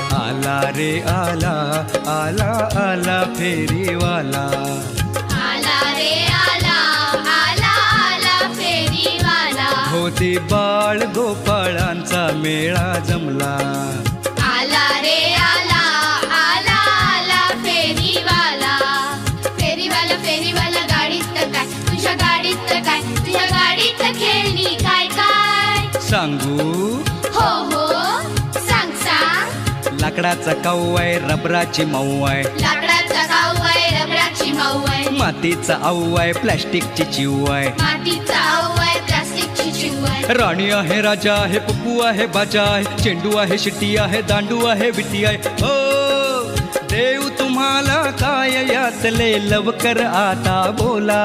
आला रे आला, आला आला फेरीवाला. आला रे आला, आला आला फेरीवाला. होती बाळ गोपाळांचा मेळा जमला. आला रे आला, आला आला फेरीवाला. फेरीवाला फेरीवाला गाडीत काय, तुझ्या गाडीत काय, तुझ्या गाडीत खेळणी काय काय. सांगू हो हो सांग सांग. लाकडाचा काऊ आहे, रबराची माऊ आहे. लाकडाचा गाऊ आहे, रबराची माऊ आहे. मातीचा आऊ आहे, प्लॅस्टिकची चिव आहे. मातीचा आऊ आहे, प्लास्टिकची चिव आहे. राणी आहे, राजा आहे, पप्पू आहे, बाजा आहे. चेंडू आहे, शिट्टी आहे, दांडू आहे, विटी आहे. हो देव तुम्हाला काय यातले लवकर आता बोला.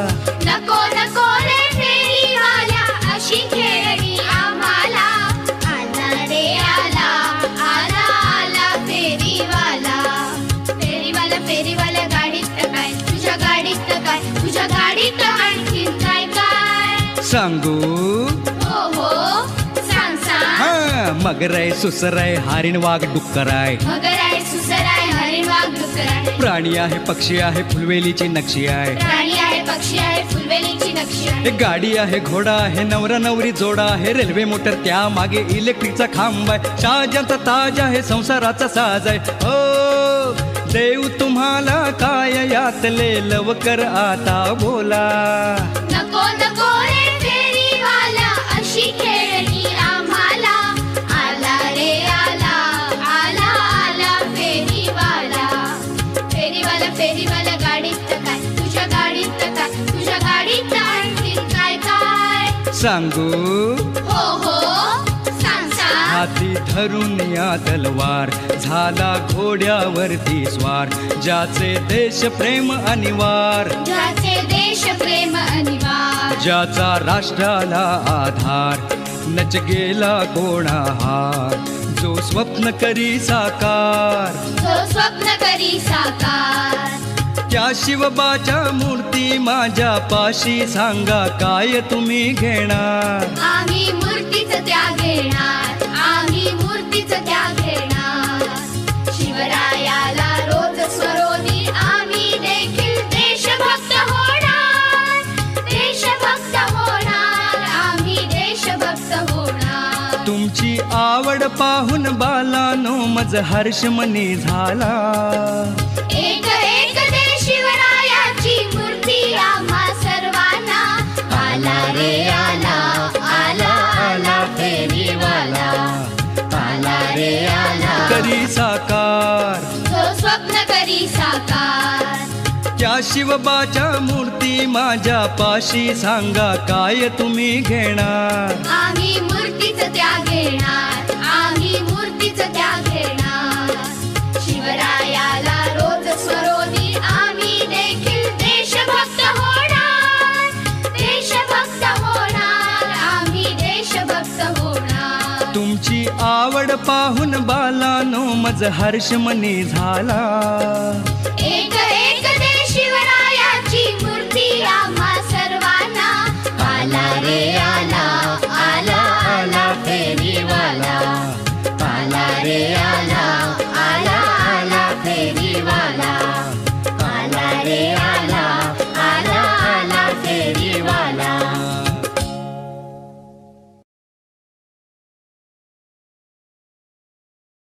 नको नको रे फेरीवाल्या, अशी खेळणी आम्हाला. आला रे आला, आला आला फेरीवाला. फेरीवाला फेरीवाला गाडीत काय, तुझ्या गाडीत काय, तुझ्या गाडीत आणखीन काय काय. सांगू हो हो सांग सांग. हा मगर आहे, सुसर आहे, हरिण वाघ डुक्कर आहे. मगर आहे, सुसर आहे, हरिण वाघ डुक्कर आहे. प्राणी आहे, पक्षी आहे, फुलवेलीची नक्षी आहे. प्राणी आहे, पक्षी आहे, फुलवेलीची नक्षी आहे. गाडी आहे, घोडा आहे, नवरा नवरी जोडा आहे. रेल्वे मोटर त्या मागे इलेक्ट्रिकचा खांब आहे. शाहजहानचा ताज आहे, संसाराचा साज आहे. ओ देव तुम्हाला काय यातले लवकर आता बोला. नको नको रे फेरीवाला, अशी खेळणी आम्हाला. आला रे आला, आला आला फेरीवाला. फेरीवाला फेरीवाला गाडीत काय, तुझ्या गाडीत काय, तुझ्या गाडीत आणखीन काय काय. सांगू हो हो सांग सांग. हाती धरून या तलवार, झाला घोड्यावरती स्वार. ज्याचे देश प्रेम अनिवार, ज्याचे देश प्रेम अनिवार्य. ज्याचा राष्ट्राला आधार. नच गेला कोणाहार, जो स्वप्न करी साकार. जो स्वप्न करी साकार. त्या शिवबाच्या मूर्ती माझ्या पाशी, सांगा काय तुम्ही घेणार. आम्ही मूर्तीच त्याग घेणार, आम्ही मूर्तीच त्याग घेणार. शिवरायाला रोज स्वरोनी आम्ही देखील देशभक्त होणार. देशभक्त होणार, आम्ही देशभक्त होणार. तुमची आवड पाहून बालानो मज हर्ष मनी झाला. एक एक दे शिवरायाची मूर्ती आम्हा सर्वांना. आला रे आला, आला आला फेरीवाला. आला रे आला, करी साकार. जो स्वप्न करी साकार. त्या शिवबाच्या मूर्ती माझ्या पाशी, सांगा काय तुम्ही घेणार. आम्ही मूर्तीच त्याग घेणार, आम्ही मूर्तीच त्याग घेणार. शिवरायाला रोज स्वरोनी आम्ही देखील देशभक्त होणार. देशभक्त होणार, आम्ही देशभक्त होणार. तुमची आवड पाहून बालानो मज हर्ष मनी झाला. एक एक दे शिवरायाची मूर्ती आम्हा सर्वांना. आला रे आला,